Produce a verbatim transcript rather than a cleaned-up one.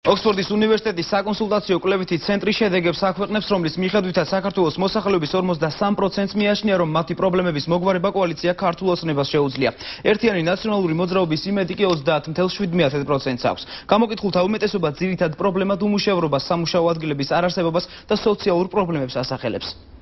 ოქსფორდის უნივერსიტეტის საკონსულტაციო კვლევითი ცენტრი შედეგებს აქვეყნებს, რომლის მიხედვითაც საქართველოს მოსახლეობის ორმოცდასამ პროცენტს მიაჩნია, რომ მათი პრობლემების მოგვარება კოალიცია ქართულ ოცნებას შეუძლია. ერთიანი ნაციონალური მოძრაობის იმედი კი ოცდაათ ათი შვიდ პროცენტს აქვს. გამოკითხულთა უმეტესობა ძირითად პრობლემად უმუშევრობას, სამუშაო ადგილების არარსებობას და სოციალურ პრობლემებს ასახელებს.